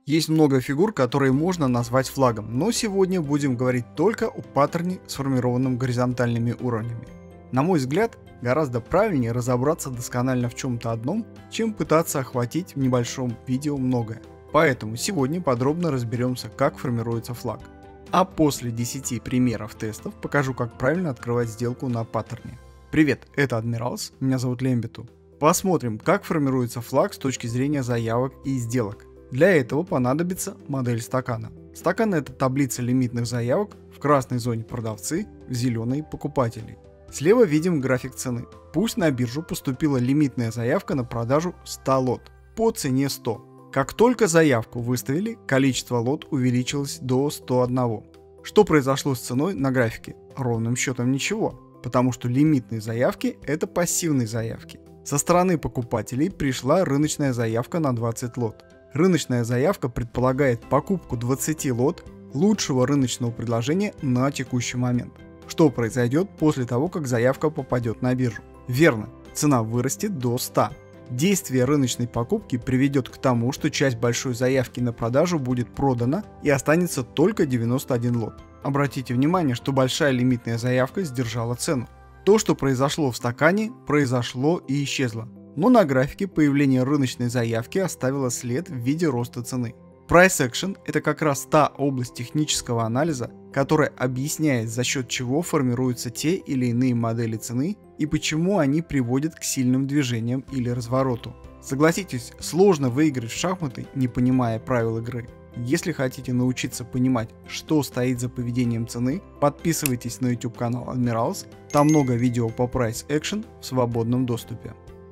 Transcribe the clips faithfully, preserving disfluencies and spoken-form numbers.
Есть много фигур, которые можно назвать флагом, но сегодня будем говорить только о паттерне, сформированном горизонтальными уровнями. На мой взгляд, гораздо правильнее разобраться досконально в чем-то одном, чем пытаться охватить в небольшом видео многое. Поэтому сегодня подробно разберемся, как формируется флаг. А после десяти примеров тестов покажу, как правильно открывать сделку на паттерне. Привет, это Admirals, меня зовут Лембиту. Посмотрим, как формируется флаг с точки зрения заявок и сделок. Для этого понадобится модель стакана. Стакан — это таблица лимитных заявок, в красной зоне продавцы, в зеленой покупатели. Слева видим график цены. Пусть на биржу поступила лимитная заявка на продажу ста лот по цене сто. Как только заявку выставили, количество лот увеличилось до ста одного. Что произошло с ценой на графике? Ровным счетом ничего, потому что лимитные заявки — это пассивные заявки. Со стороны покупателей пришла рыночная заявка на двадцать лот. Рыночная заявка предполагает покупку двадцати лот лучшего рыночного предложения на текущий момент. Что произойдет после того, как заявка попадет на биржу? Верно, цена вырастет до ста. Действие рыночной покупки приведет к тому, что часть большой заявки на продажу будет продана и останется только девяносто один лот. Обратите внимание, что большая лимитная заявка сдержала цену. То, что произошло в стакане, произошло и исчезло. Но на графике появление рыночной заявки оставило след в виде роста цены. Price Action — это как раз та область технического анализа, которая объясняет, за счет чего формируются те или иные модели цены и почему они приводят к сильным движениям или развороту. Согласитесь, сложно выиграть в шахматы, не понимая правил игры. Если хотите научиться понимать, что стоит за поведением цены, подписывайтесь на YouTube канал Admirals, там много видео по Price Action в свободном доступе.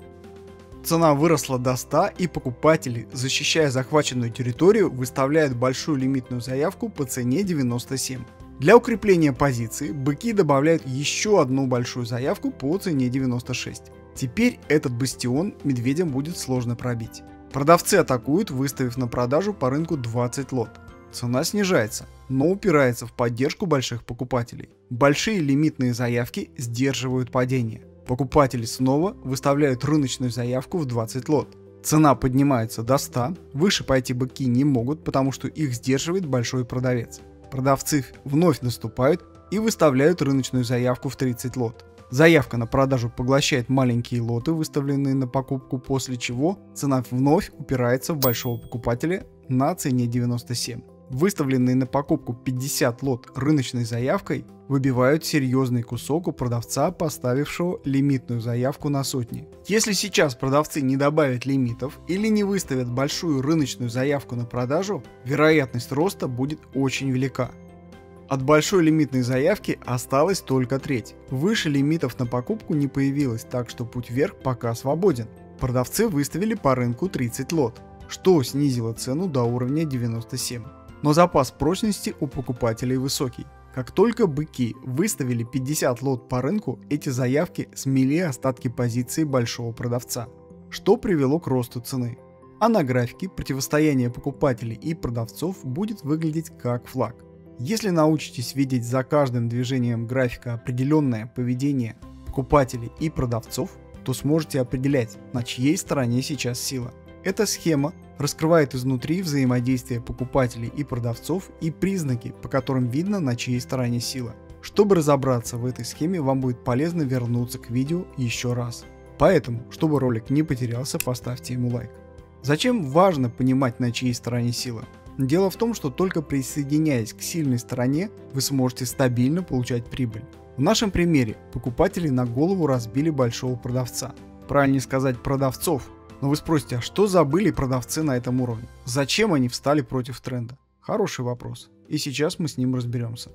Цена выросла до ста, и покупатели, защищая захваченную территорию, выставляют большую лимитную заявку по цене девяносто семь. Для укрепления позиции быки добавляют еще одну большую заявку по цене девяносто шесть. Теперь этот бастион медведям будет сложно пробить. Продавцы атакуют, выставив на продажу по рынку двадцать лот. Цена снижается, но упирается в поддержку больших покупателей. Большие лимитные заявки сдерживают падение. Покупатели снова выставляют рыночную заявку в двадцать лот. Цена поднимается до ста, выше пойти быки не могут, потому что их сдерживает большой продавец. Продавцы вновь наступают и выставляют рыночную заявку в тридцать лот. Заявка на продажу поглощает маленькие лоты, выставленные на покупку, после чего цена вновь упирается в большого покупателя на цене девяносто семь. Выставленные на покупку пятьдесят лот рыночной заявкой выбивают серьезный кусок у продавца, поставившего лимитную заявку на сотни. Если сейчас продавцы не добавят лимитов или не выставят большую рыночную заявку на продажу, вероятность роста будет очень велика. От большой лимитной заявки осталась только треть. Выше лимитов на покупку не появилось, так что путь вверх пока свободен. Продавцы выставили по рынку тридцать лот, что снизило цену до уровня девяносто семь. Но запас прочности у покупателей высокий. Как только быки выставили пятьдесят лот по рынку, эти заявки смели остатки позиции большого продавца, что привело к росту цены. А на графике противостояние покупателей и продавцов будет выглядеть как флаг. Если научитесь видеть за каждым движением графика определенное поведение покупателей и продавцов, то сможете определять, на чьей стороне сейчас сила. Эта схема раскрывает изнутри взаимодействие покупателей и продавцов и признаки, по которым видно, на чьей стороне сила. Чтобы разобраться в этой схеме, вам будет полезно вернуться к видео еще раз. Поэтому, чтобы ролик не потерялся, поставьте ему лайк. Зачем важно понимать, на чьей стороне сила? Дело в том, что только присоединяясь к сильной стороне, вы сможете стабильно получать прибыль. В нашем примере покупатели на голову разбили большого продавца. Правильнее сказать, продавцов. Но вы спросите, а что забыли продавцы на этом уровне? Зачем они встали против тренда? Хороший вопрос. И сейчас мы с ним разберемся.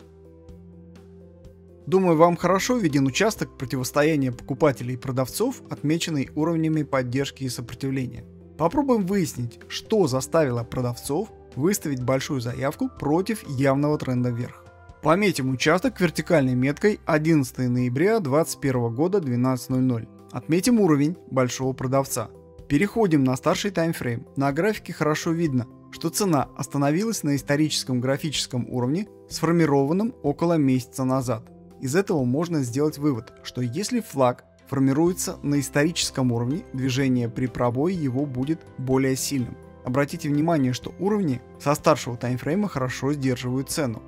Думаю, вам хорошо виден участок противостояния покупателей и продавцов, отмеченный уровнями поддержки и сопротивления. Попробуем выяснить, что заставило продавцов выставить большую заявку против явного тренда вверх. Пометим участок вертикальной меткой одиннадцатого ноября две тысячи двадцать первого года двенадцать ноль ноль. Отметим уровень большого продавца. Переходим на старший таймфрейм. На графике хорошо видно, что цена остановилась на историческом графическом уровне, сформированном около месяца назад. Из этого можно сделать вывод, что если флаг формируется на историческом уровне, движение при пробое его будет более сильным. Обратите внимание, что уровни со старшего таймфрейма хорошо сдерживают цену.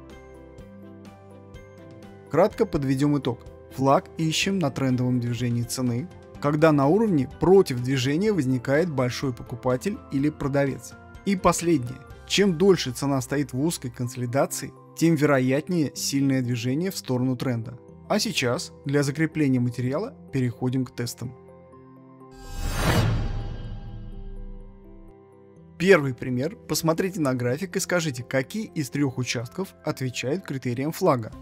Кратко подведем итог. Флаг ищем на трендовом движении цены, когда на уровне против движения возникает большой покупатель или продавец. И последнее. Чем дольше цена стоит в узкой консолидации, тем вероятнее сильное движение в сторону тренда. А сейчас для закрепления материала переходим к тестам. Первый пример. Посмотрите на график и скажите, какие из трех участков отвечают критериям флага.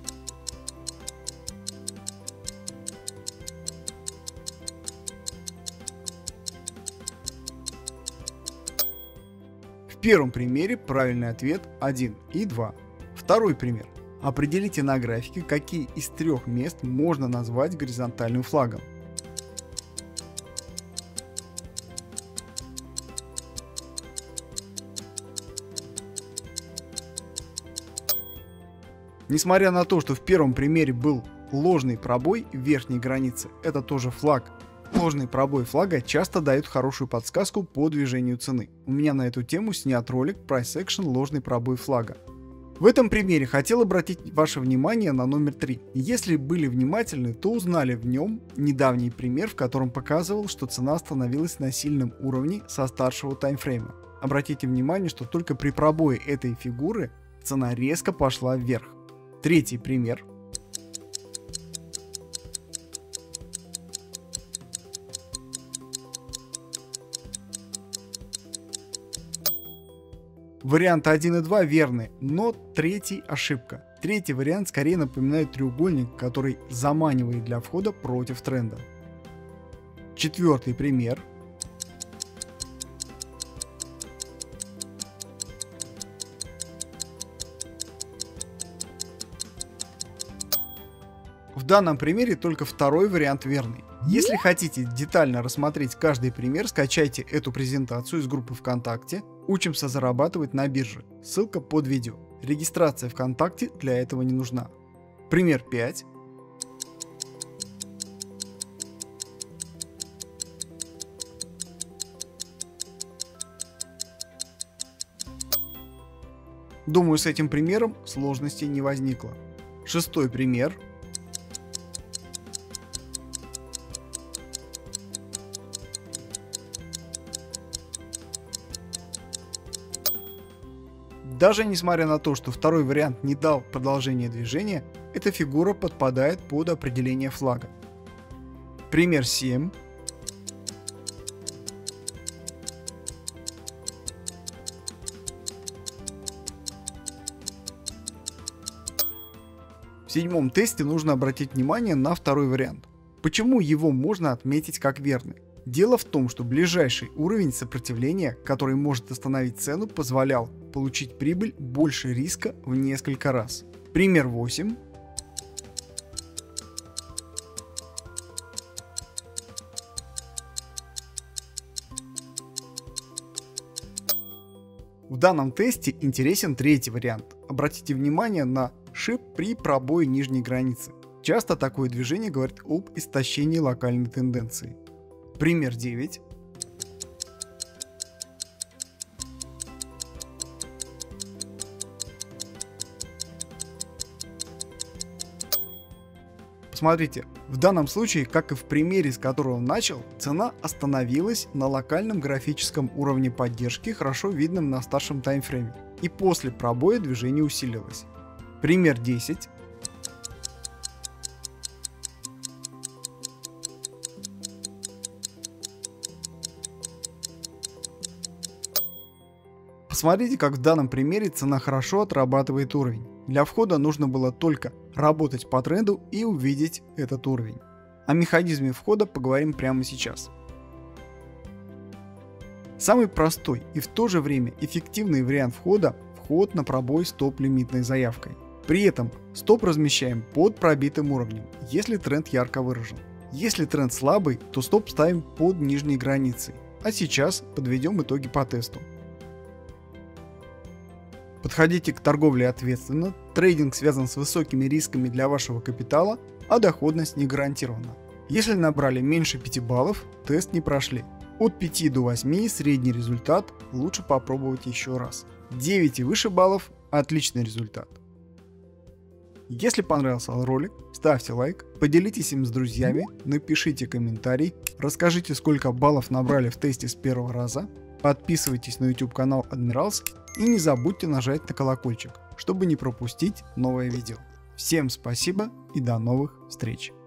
В первом примере правильный ответ один и два. Второй пример. Определите на графике, какие из трех мест можно назвать горизонтальным флагом. Несмотря на то, что в первом примере был ложный пробой верхней границы, это тоже флаг. Ложный пробой флага часто дает хорошую подсказку по движению цены. У меня на эту тему снят ролик Price Action ложный пробой флага. В этом примере хотел обратить ваше внимание на номер три. Если были внимательны, то узнали в нем недавний пример, в котором показывал, что цена остановилась на сильном уровне со старшего таймфрейма. Обратите внимание, что только при пробое этой фигуры цена резко пошла вверх. Третий пример. Варианты один и два верны, но третий ошибка. Третий вариант скорее напоминает треугольник, который заманивает для входа против тренда. Четвертый пример. В данном примере только второй вариант верный. Если хотите детально рассмотреть каждый пример, скачайте эту презентацию из группы ВКонтакте «Учимся зарабатывать на бирже». Ссылка под видео. Регистрация ВКонтакте для этого не нужна. Пример пять. Думаю, с этим примером сложностей не возникло. Шестой пример. Даже несмотря на то, что второй вариант не дал продолжения движения, эта фигура подпадает под определение флага. Пример семь. В седьмом тесте нужно обратить внимание на второй вариант. Почему его можно отметить как верный? Дело в том, что ближайший уровень сопротивления, который может остановить цену, позволял получить прибыль больше риска в несколько раз. Пример восемь. В данном тесте интересен третий вариант. Обратите внимание на шип при пробое нижней границы. Часто такое движение говорит об истощении локальной тенденции. Пример девять. Посмотрите, в данном случае, как и в примере, с которого он начал, цена остановилась на локальном графическом уровне поддержки, хорошо видном на старшем таймфрейме, и после пробоя движение усилилось. Пример десять. Посмотрите, как в данном примере цена хорошо отрабатывает уровень. Для входа нужно было только работать по тренду и увидеть этот уровень. О механизме входа поговорим прямо сейчас. Самый простой и в то же время эффективный вариант входа – вход на пробой стоп-лимитной заявкой. При этом стоп размещаем под пробитым уровнем, если тренд ярко выражен. Если тренд слабый, то стоп ставим под нижней границей. А сейчас подведем итоги по тесту. Подходите к торговле ответственно, трейдинг связан с высокими рисками для вашего капитала, а доходность не гарантирована. Если набрали меньше пяти баллов, тест не прошли. От пяти до восьми средний результат, лучше попробовать еще раз. девять и выше баллов – отличный результат. Если понравился ролик, ставьте лайк, поделитесь им с друзьями, напишите комментарий, расскажите, сколько баллов набрали в тесте с первого раза, подписывайтесь на YouTube канал Admirals и не забудьте нажать на колокольчик, чтобы не пропустить новое видео. Всем спасибо и до новых встреч!